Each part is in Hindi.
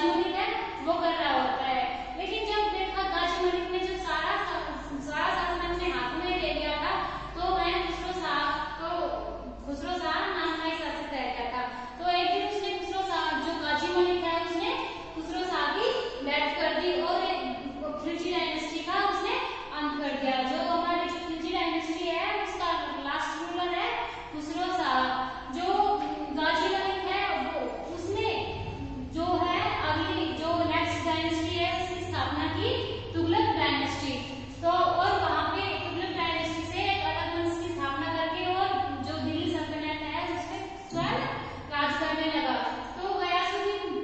गाजी मलिक है वो कर रहा होता है। लेकिन जब देखा गाजी मलिक ने जो सारा शासन अपने हाथ में ले लिया था, तो वह खुसरो शाह नाम का एक शासक रह गया था। तो एक दिन उसने खुसरो शाह, जो गाजी मलिक है, उसने खुसरो शाह की डेथ कर दी और खिलजी डायनेस्टी का उसने अंत कर दिया। जो हमारी जो खिलजी डायनेस्टी है उसका लास्ट रूलर है खुसरो शाह। जो गाजी मलिक है वो उसने जो है अगली जो नेक्स्ट डायनेस्टी है उसकी स्थापना की, तुगलक डायनेस्टी। तो और वहां पे तुगलक डायनेस्टी से एक अलग वंश की स्थापना करके और जो दिल्ली सल्तनत है उस पे स्वयं राज करने लगा। तो गयासुद्दीन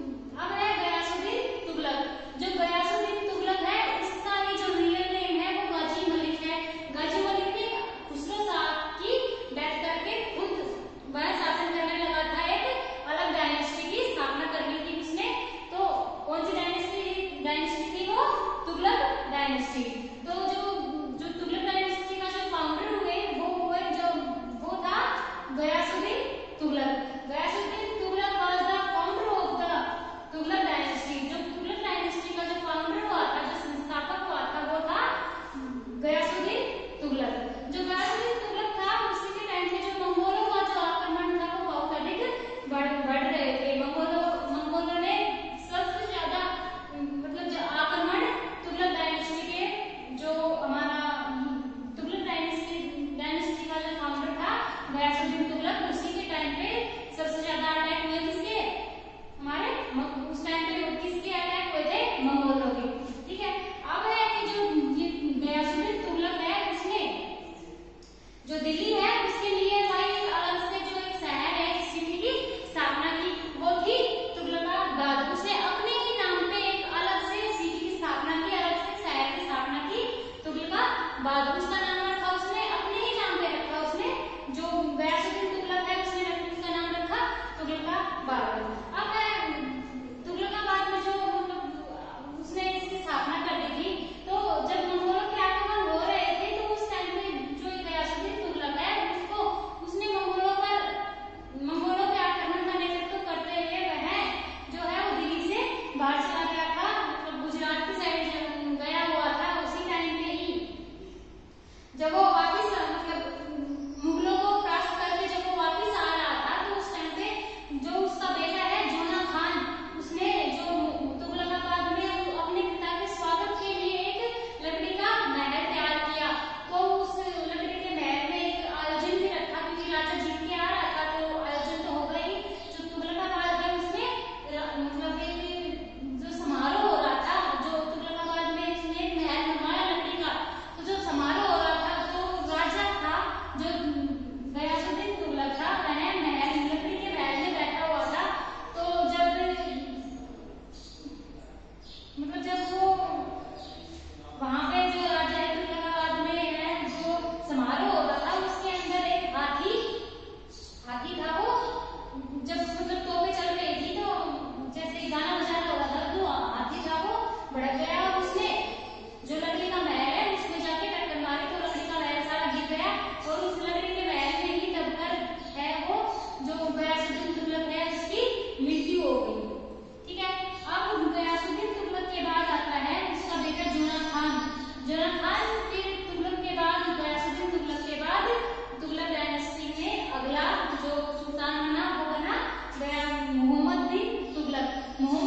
तुगलक, जो गयासुद्दीन तुगलक है उसका ये जो रियल नेम है वो गाजी मलिक है। गाजी मलिक ने खुसरो शाह की डेथ करके खुद वह शासन करने लगा था, एक अलग डायनेस्टी की स्थापना करनी थी उसने। तो कौन सी डायनेस्टी थी वो? तुगलक डायनेस्टी। तो जो तुगलक डायनेस्टी का जो फाउंडर हुए वो था Ghiyasuddin Tughlaq. Ghiyasuddin Tughlaq was the founder of the Tughlaq dynasty. जो तुगलक डायनेस्टी का जो फाउंडर हुआ था, जो संस्थापक हुआ था, वो था गयासुद्दीन तुगलक। जो गयासुद्दीन तुगलक था उसी के टाइम पे जो मंगोलों का जो आक्रमण था वो बहुत अधिक बढ़ रहे थे। मंगोलों ने सबसे ज्यादा मतलब जो आक्रमण तुगलक डायनेस्टी के जो हमारा तुगलक डायनेस्टी का जो फाउंडर था गयासुद्दीन तुगलक, उसी के टाइम पे सबसे ज्यादा अटैक हुए किसके? हमारे उस टाइम पे किसके अटैक हुए थे? मंगोलों के। ठीक है। अब है कि जो ये गयासुद्दीन तुगलक है उसने जो दिल्ली है उसके लिए भाई अलग से जो एक शहर है, एक सिटी की स्थापना की, वो थी तुगलकाबाद। उसने अपने ही नाम पे एक अलग से सिटी की स्थापना की, अलग से शहर की स्थापना की, तुगलकाबाद। उसका नाम रखा उसने अपने ही नाम पे रखा, उसने जो गयासुद्दीन तुगलक है उसने उसका नाम रखा तुगलकाबाद। अब तुगलकाबाद में जो मतलब उसने इसकी स्थापना कर दी थी। तो जब मंगोलों के आक्रमण हो रहे थे तो उस टाइम पे जो गयासुद्दीन तुगलक है उसने मंगोलों के आक्रमण का नेतृत्व करते हुए वह जो है वो दिल्ली से बाहर चला गया था, मतलब गुजरात की साइड गया हुआ था। उसी टाइम पे ही जब वो वापिस मतलब मुगलों को परास्त करके जब वो वापिस आ रहा था, तो उस टाइम पे जो उसका बेटा है जोना खान, उसने जो तुगलकाबाद में अपने पिता के स्वागत के लिए एक लकड़ी का महल तैयार किया। तो उस लकड़ी के महल में एक आयोजन भी रखा, क्योंकि राजा जीत के आ रहा था तो आयोजन तो होगा ही। जो तुगलकाबाद है उसमें मतलब एक जो समारोह हो रहा था, जो तुगलकाबाद में उसने एक महल बनवाया लकड़ी का, तो जो समारोह हो रहा था तो राजा था जो गयासुद्दीन तुगलक था वह महल लकड़ी के महल में बैठा हुआ था। तो जब वो वहां पे जो राजा है तुगलकाबाद में है जो समारोह हो रहा था, उसके अंदर एक हाथी था। वो जब मतलब तोपें चल रही थी तो जैसे गाना बजाना हो रहा था तो हाथी था वो भड़क गया और उसने जो लकड़ी का महल है उसमें जाके टक्कर मारी, तो लकड़ी का महल सारा गिर गया और उस लकड़ी के महल में ही दबकर है वो जो गयासुद्दीन तुगलक है उसकी मृत्यु हो गई। ठीक है। अब गयासुद्दीन तुगलक के बाद आता है उसका बेटा जोना खान। फिर तुगलक के बाद गयासुद्दीन तुगलक के बाद तुगलक डायनेस्टी में अगला जो सुल्तान बना वो बना गया मोहम्मद बिन तुगलक।